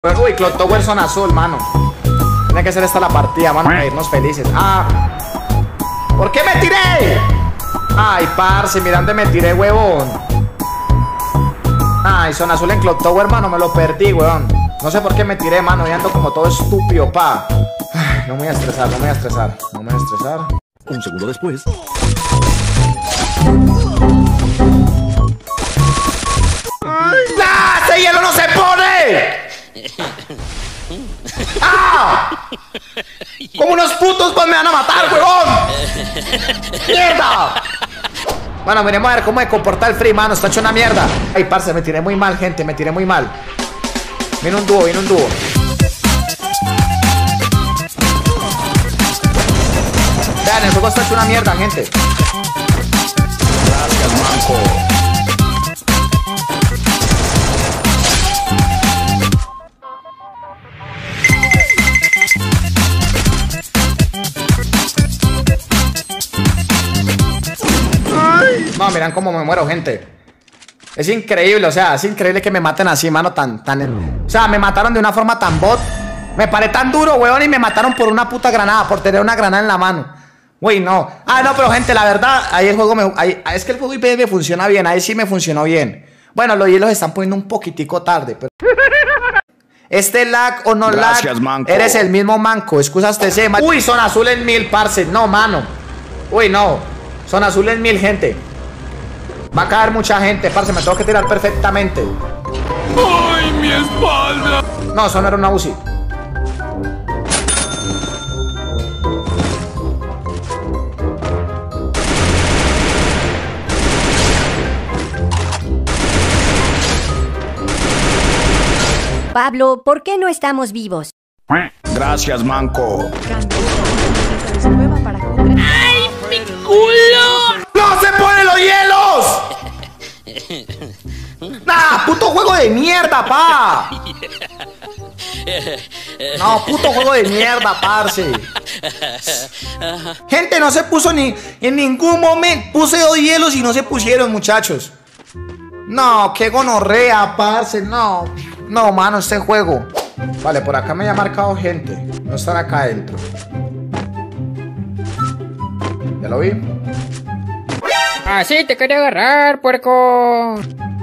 Uy, Clock Tower son azul, mano. Tiene que ser esta la partida, mano, para irnos felices. Ah, ¿por qué me tiré? Ay, parce, mira dónde me tiré, huevón. Ay, son azul en Clock Tower, mano, me lo perdí, huevón. No sé por qué me tiré, mano, y ando como todo estúpido, pa. Ay, no me voy a estresar, no me voy a estresar. No me voy a estresar. Un segundo después. ¡Ah! ¡Ese hielo no se pone! ¡Ah! Como unos putos pues me van a matar, huevón. ¡Mierda! Bueno, miremos a ver cómo se comporta el free, mano. Está hecho una mierda. Ay, parce, me tiré muy mal, gente. Me tiré muy mal. Viene un dúo, viene un dúo. Vean, el juego está hecho una mierda, gente. Gracias, manco. No, miran cómo me muero, gente. Es increíble, o sea, es increíble que me maten así, mano, O sea, me mataron de una forma tan bot. Me paré tan duro, weón, y me mataron por una puta granada, por tener una granada en la mano. Uy, no. Ah, no, pero gente, la verdad, ahí el juego es que el juego IP me funciona bien, ahí sí me funcionó bien. Bueno, los hielos están poniendo un poquitico tarde, pero... Este lag o no Gracias, lag, manco. eres el mismo manco, excusaste ese. Uy, son azules 1000, parce, no, mano. Uy, no, son azules 1000, gente. Va a caer mucha gente, parce, me tengo que tirar perfectamente. ¡Ay, mi espalda! No, eso no era una UCI. Pablo, ¿por qué no estamos vivos? Gracias, manco. ¡Ay, mi culo! ¡No se ponen los hielos! ¡Nah, puto juego de mierda, pa! No, puto juego de mierda, parce. Gente, no se puso ni... En ningún momento puse 2 hielos y no se pusieron, muchachos. No, qué gonorrea, parce, no. No, mano, este juego. Vale, por acá me ha marcado gente. No están acá adentro. ¿Ya lo vi? Ah, sí, te quería agarrar, puerco.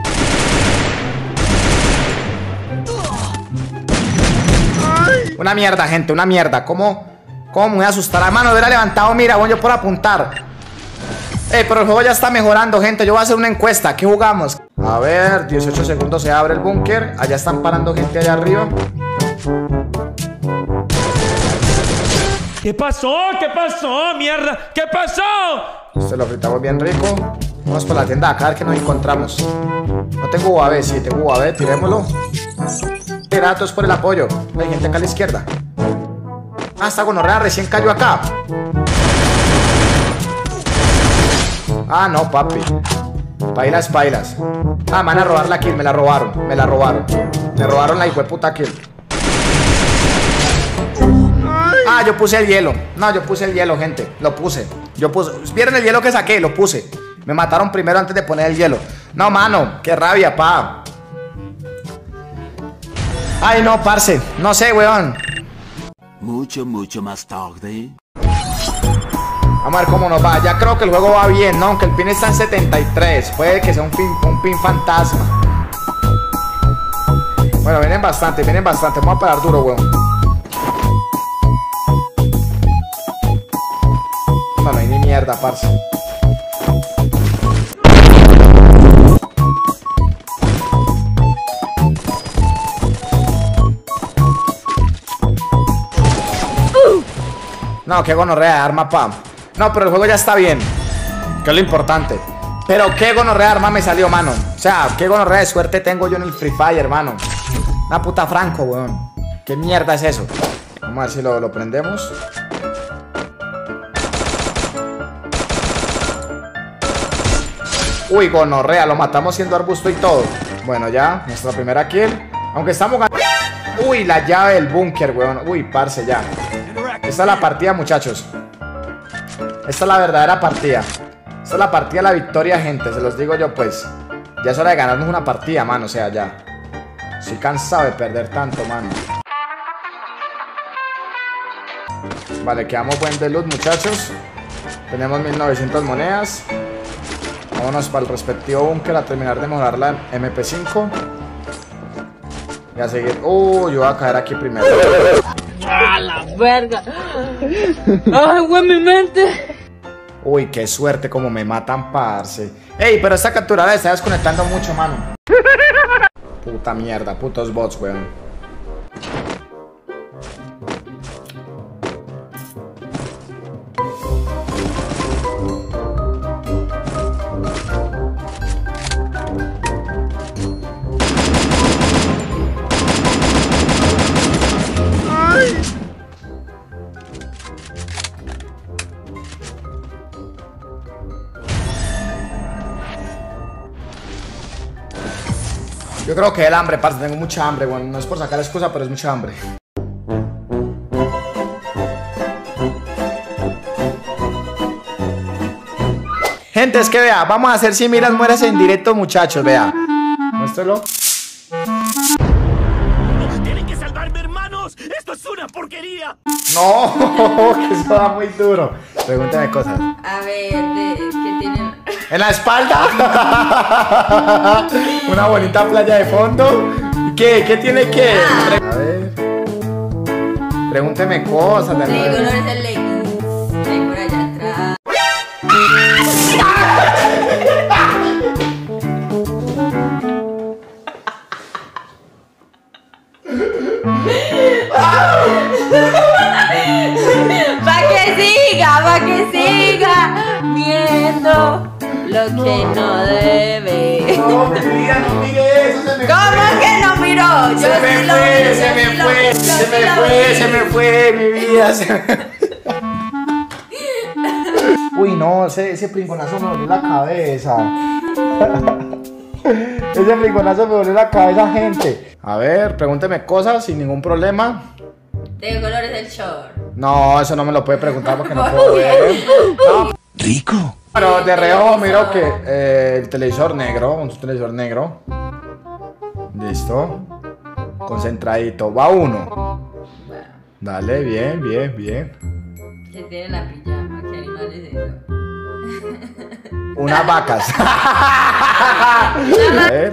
Una mierda, gente, una mierda. ¿Cómo me voy a asustar? A mano, hubiera levantado, mira, bueno, yo por apuntar. Pero el juego ya está mejorando, gente. Yo voy a hacer una encuesta. ¿Qué jugamos? A ver, 18 segundos se abre el búnker. Allá están parando gente allá arriba. ¿Qué pasó? ¿Qué pasó? ¡Mierda! ¿Qué pasó? Este lo fritamos bien rico. Vamos por la tienda acá a ver qué nos encontramos. No tengo UAV, sí, tengo UAV, tirémoslo. Gratos por el apoyo. Hay gente acá a la izquierda. Ah, esta gonorrea recién cayó acá. Ah, no, papi. Pailas, pailas. Ah, me van a robar la kill, me la robaron. Me la robaron. Me robaron la hijueputa kill. Ah, yo puse el hielo. No, yo puse el hielo, gente. Lo puse. ¿Vieron el hielo que saqué? Lo puse. Me mataron primero antes de poner el hielo. No, mano, qué rabia, pa. Ay, no, parce. No sé, weón. Mucho más tarde. Vamos a ver cómo nos va. Ya creo que el juego va bien, ¿no? Aunque el pin está en 73. Puede que sea un pin fantasma. Bueno, vienen bastante, vienen bastante. Vamos a parar duro, weón. No, no hay ni mierda, parce. No, qué gonorrea de arma, pa. No, pero el juego ya está bien, que es lo importante. Pero qué gonorrea de arma me salió, mano. O sea, qué gonorrea de suerte tengo yo en el Free Fire, hermano. Una puta franco, weón. ¿Qué mierda es eso? Vamos a ver si lo prendemos. Uy, gonorrea, lo matamos siendo arbusto y todo. Bueno, ya, nuestra primera kill. Aunque estamos ganando. Uy, la llave del búnker, weón. Uy, parce, ya. Esta es la partida, muchachos. Esta es la verdadera partida. Esta es la partida de la victoria, gente. Se los digo yo, pues. Ya es hora de ganarnos una partida, mano. O sea, ya. Estoy cansado de perder tanto, mano. Vale, quedamos buen de loot, muchachos. Tenemos 1900 monedas. Vámonos para el respectivo búnker a terminar de mejorar la MP5. Y a seguir. Yo voy a caer aquí primero. ¡Ah, la verga! ¡Ay, güey, mi mente! Uy, qué suerte como me matan, parce. Ey, pero esta capturada está desconectando mucho, mano. Puta mierda, putos bots, weón. Yo creo que el hambre, parce, tengo mucha hambre, bueno, no es por sacar excusa, pero es mucha hambre. Gente, es que vea, vamos a hacer si miras mueres en directo, muchachos, vea. Muéstralo. ¡Tienen que salvarme, hermanos! ¡Esto es una porquería! No, que eso da muy duro. Pregúntame cosas. A ver, ¿qué tienen? En la espalda. Una bonita playa de fondo. ¿Qué? ¿Qué tiene que? A ver. Pregúnteme cosas. ¿De qué color es el leggings? Ahí por allá atrás. Pa' que siga viendo lo que no debe. No, mi vida, no mire eso, se me ¿Cómo que no miró? Yo Se me sí lo fue, vi, se yo me sí lo fue, vi, yo se sí me lo fue, vi. se me fue, mi vida. Uy, no, ese pringonazo me volvió la cabeza. Ese pringonazo me volvió la cabeza, gente. A ver, pregúnteme cosas sin ningún problema. ¿De qué color es el short? No, eso no me lo puede preguntar porque no puedo ver. No. ¿Rico? Pero de reojo miro que el televisor negro, un televisor negro. Listo. Concentradito. Va uno. Dale, bien, bien, bien. ¿Qué tiene la pijama? ¿Qué animal es eso? Unas vacas. A ver.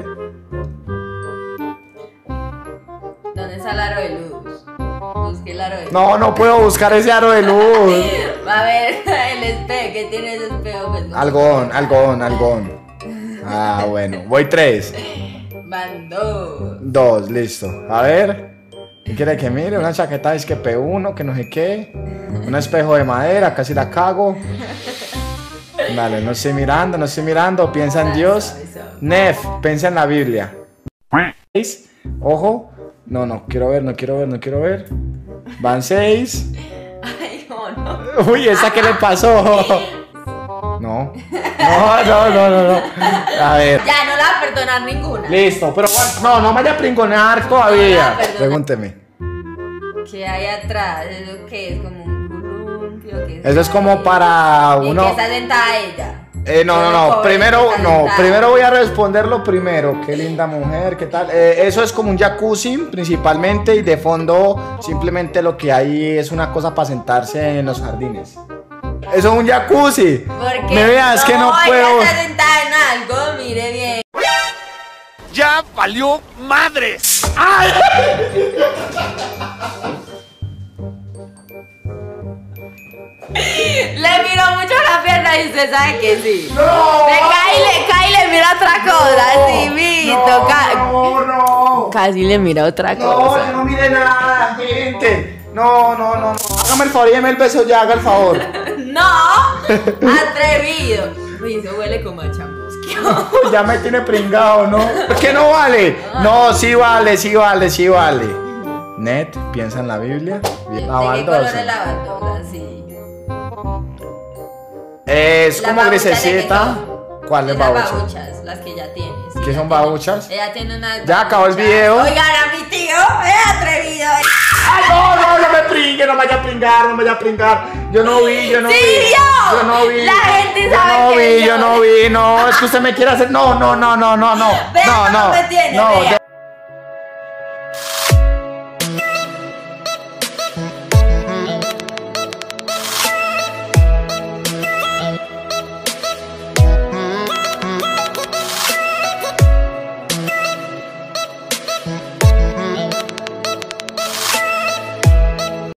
¿Dónde está el aro de luz? Busque el aro de luz. No, no puedo buscar ese aro de luz. A ver, el espejo. ¿Qué tiene ese espejo? Pues no. Algodón. Ah, bueno. Voy 3. Van 2. 2, listo. A ver. ¿Qué quiere que mire? Una chaqueta es que P1, que no sé qué. Un espejo de madera, casi la cago. Dale, no estoy mirando. Piensa en Dios. Nef, piensa en la Biblia. Ojo. No quiero ver. Van 6. Ay, no. Uy, ¿esa qué le pasó? No. A ver. Ya, no la va a perdonar ninguna. Listo, pero no me vaya a pringonear todavía. Perdona. Pregúnteme. ¿Qué hay atrás? ¿Eso qué es? ¿Como un columpio? ¿Qué Eso es como para ¿En uno. qué está sentada ella? No. Primero, ¿Está no. sentada? Primero voy a responder lo primero. Qué linda mujer, ¿qué tal? Eso es como un jacuzzi, principalmente, y de fondo, simplemente lo que hay es una cosa para sentarse en los jardines. Eso es un jacuzzi. ¿Por qué? Me veas que no puedo. Ella está sentada en algo, mire bien. ¡Ya valió madres! Le miró mucho la pierna y usted sabe que sí. No. Caí le mira otra cosa, sí, Vito. No. Casi le mira otra cosa. No mire nada, gente. No. Hágame el favor y deme el beso ya, haga el favor. No, atrevido. Uy, eso huele como a chamusquio. Ya me tiene pringado, ¿no? ¿Por qué no vale? No, sí vale. Net, piensa en la Biblia. ¿De qué Baldosa. color es la baldosa? Sí. Es Las como babuchas, ¿de qué grisecita. son? ¿Cuáles Las babuchas? babuchas, las que ya tienes. Sí, ¿Qué ya son tiene- babuchas? Ella tiene una. Ya acabó el video. Oigan, a mi tío, es atrevido. ¡Ay, no me pringue! No me vaya a pringar. Yo no vi. ¡Sí, vio! Yo no vi. La gente sabe que Yo no vi. No, es que usted me quiere hacer. No. Vea cómo me tiene, vea.